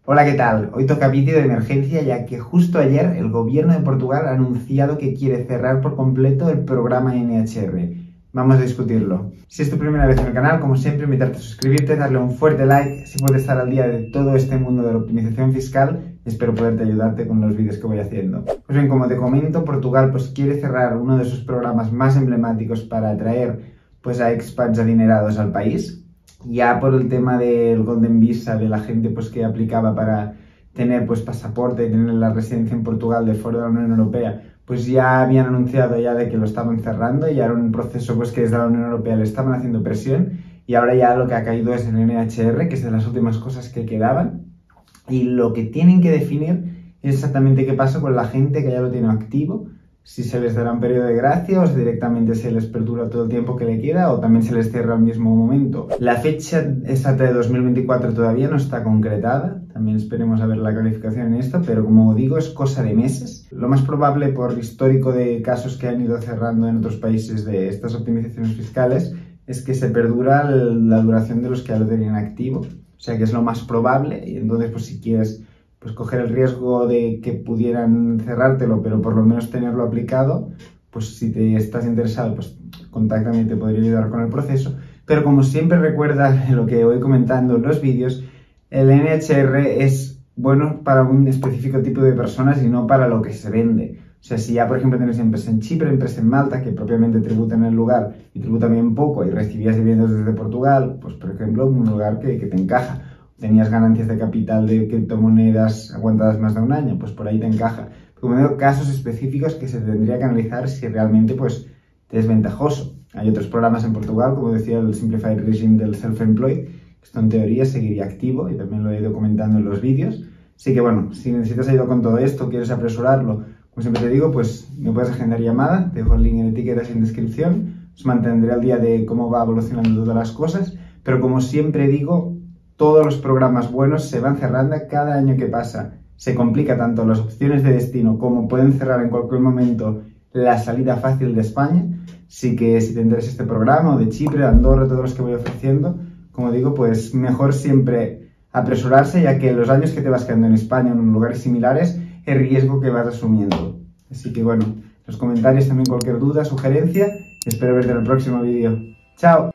Hola, ¿qué tal? Hoy toca vídeo de emergencia ya que justo ayer el gobierno de Portugal ha anunciado que quiere cerrar por completo el programa NHR. Vamos a discutirlo. Si es tu primera vez en el canal, como siempre, invitarte a suscribirte, darle un fuerte like si puedes estar al día de todo este mundo de la optimización fiscal. Espero poderte ayudarte con los vídeos que voy haciendo. Pues bien, como te comento, Portugal quiere cerrar uno de sus programas más emblemáticos para atraer a expats adinerados al país. Ya por el tema del Golden Visa, de la gente que aplicaba para tener pasaporte y tener la residencia en Portugal de fuera de la Unión Europea, ya habían anunciado ya de que lo estaban cerrando, y era un proceso que desde la Unión Europea le estaban haciendo presión, y ahora ya lo que ha caído es el NHR, que es de las últimas cosas que quedaban, y lo que tienen que definir es exactamente qué pasa con la gente que ya lo tiene activo, si se les dará un periodo de gracia o si directamente se les perdura todo el tiempo que le queda o también se les cierra al mismo momento. La fecha exacta de 2024 todavía no está concretada, también esperemos a ver la clarificación en esto, pero como digo, es cosa de meses. Lo más probable, por histórico de casos que han ido cerrando en otros países de estas optimizaciones fiscales, es que se perdura la duración de los que ya lo tenían activo, o sea que es lo más probable. Y entonces si quieres coger el riesgo de que pudieran cerrártelo, pero por lo menos tenerlo aplicado, si te estás interesado, contáctame y te podría ayudar con el proceso. Pero como siempre, recuerda lo que voy comentando en los vídeos, el NHR es bueno para un específico tipo de personas y no para lo que se vende. O sea, si ya por ejemplo tienes empresa en Chipre, empresa en Malta, que propiamente tributan en el lugar y tributan bien poco, y recibías dividendos desde Portugal, por ejemplo, un lugar que te encaja. Tenías ganancias de capital de criptomonedas aguantadas más de un año, por ahí te encaja. Como digo, casos específicos que se tendría que analizar si realmente te es ventajoso. Hay otros programas en Portugal, como decía el Simplified Regime del Self-Employed, que esto en teoría seguiría activo, y también lo he ido comentando en los vídeos. Así que bueno, si necesitas ayuda con todo esto, quieres apresurarlo, como siempre te digo, me puedes agendar llamada, te dejo el link en etiquetas y en descripción, os mantendré al día de cómo va evolucionando todas las cosas, pero como siempre digo, todos los programas buenos se van cerrando cada año que pasa. Se complica tanto las opciones de destino como pueden cerrar en cualquier momento la salida fácil de España. Así que si te interesa este programa, o de Chipre, de Andorra, todos los que voy ofreciendo, como digo, mejor siempre apresurarse, ya que los años que te vas quedando en España o en lugares similares, el riesgo que vas asumiendo. Así que bueno, en los comentarios también cualquier duda, sugerencia, espero verte en el próximo vídeo. ¡Chao!